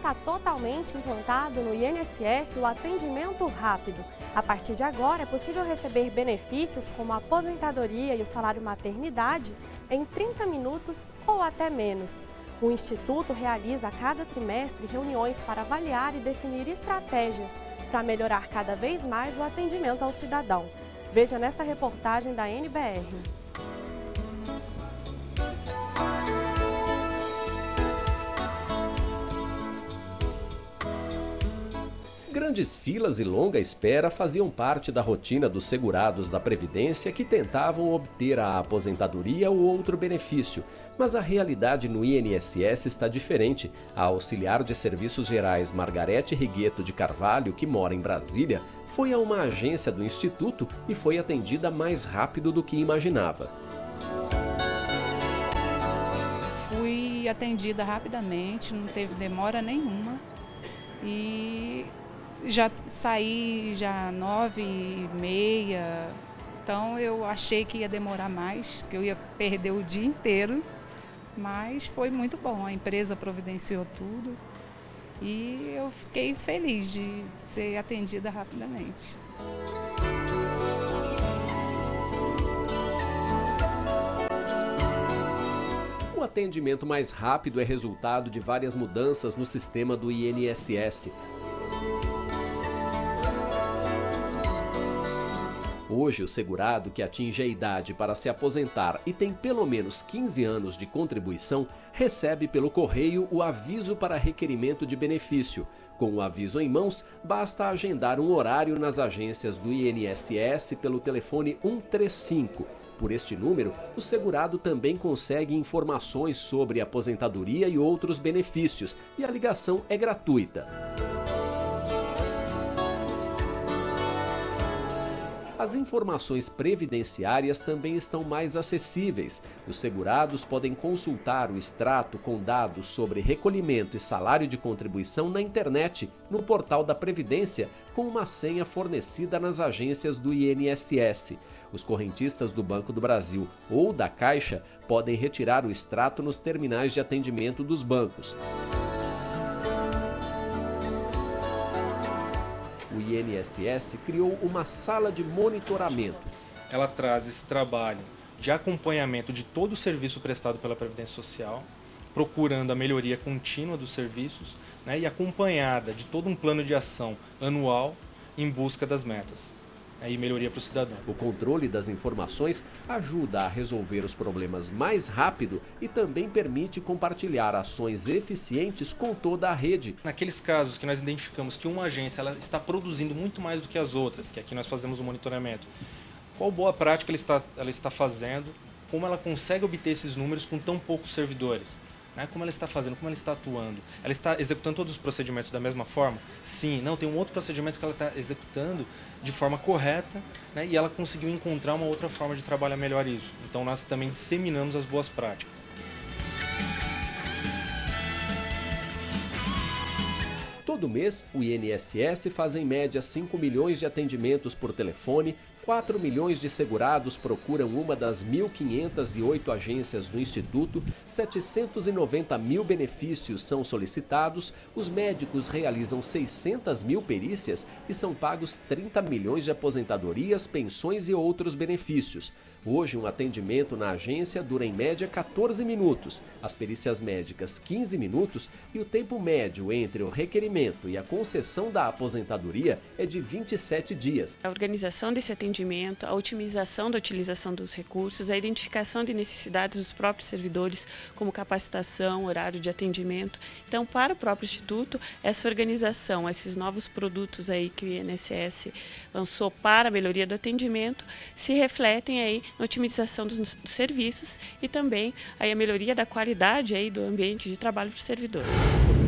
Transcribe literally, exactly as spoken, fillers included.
está totalmente implantado no I N S S o atendimento rápido. A partir de agora, é possível receber benefícios como a aposentadoria e o salário maternidade em trinta minutos ou até menos. O Instituto realiza a cada trimestre reuniões para avaliar e definir estratégias para melhorar cada vez mais o atendimento ao cidadão. Veja nesta reportagem da N B R. Grandes filas e longa espera faziam parte da rotina dos segurados da Previdência que tentavam obter a aposentadoria ou outro benefício. Mas a realidade no I N S S está diferente. A auxiliar de serviços gerais Margarete Rigueto de Carvalho, que mora em Brasília, foi a uma agência do Instituto e foi atendida mais rápido do que imaginava. Fui atendida rapidamente, não teve demora nenhuma e já saí já nove e meia, então eu achei que ia demorar mais, que eu ia perder o dia inteiro, mas foi muito bom, a empresa providenciou tudo e eu fiquei feliz de ser atendida rapidamente. O atendimento mais rápido é resultado de várias mudanças no sistema do I N S S. Hoje, o segurado que atinge a idade para se aposentar e tem pelo menos quinze anos de contribuição, recebe pelo correio o aviso para requerimento de benefício. Com o aviso em mãos, basta agendar um horário nas agências do I N S S pelo telefone um três cinco. Por este número, o segurado também consegue informações sobre aposentadoria e outros benefícios, e a ligação é gratuita. As informações previdenciárias também estão mais acessíveis. Os segurados podem consultar o extrato com dados sobre recolhimento e salário de contribuição na internet, no portal da Previdência, com uma senha fornecida nas agências do I N S S. Os correntistas do Banco do Brasil ou da Caixa podem retirar o extrato nos terminais de atendimento dos bancos. O I N S S criou uma sala de monitoramento. Ela traz esse trabalho de acompanhamento de todo o serviço prestado pela Previdência Social, procurando a melhoria contínua dos serviços, né, e acompanhada de todo um plano de ação anual em busca das metas, né, e melhoria para o cidadão. O controle das informações ajuda a resolver os problemas mais rápido e também permite compartilhar ações eficientes com toda a rede. Naqueles casos que nós identificamos que uma agência ela está produzindo muito mais do que as outras, que aqui nós fazemos o monitoramento, qual boa prática ela está, ela está fazendo, como ela consegue obter esses números com tão poucos servidores. Né? Como ela está fazendo, como ela está atuando. Ela está executando todos os procedimentos da mesma forma? Sim, não, tem um outro procedimento que ela está executando de forma correta, né? E ela conseguiu encontrar uma outra forma de trabalhar melhor isso. Então nós também disseminamos as boas práticas. Todo mês, o I N S S faz em média cinco milhões de atendimentos por telefone, quatro milhões de segurados procuram uma das mil quinhentas e oito agências do Instituto, setecentos e noventa mil benefícios são solicitados, os médicos realizam seiscentas mil perícias e são pagos trinta milhões de aposentadorias, pensões e outros benefícios. Hoje, um atendimento na agência dura em média quatorze minutos, as perícias médicas quinze minutos e o tempo médio entre o requerimento e a concessão da aposentadoria é de vinte e sete dias. A organização desse atendimento, a otimização da utilização dos recursos, a identificação de necessidades dos próprios servidores, como capacitação, horário de atendimento. Então, para o próprio Instituto, essa organização, esses novos produtos aí que o I N S S lançou para a melhoria do atendimento, se refletem aí na otimização dos, dos serviços e também aí a melhoria da qualidade aí do ambiente de trabalho para o servidor.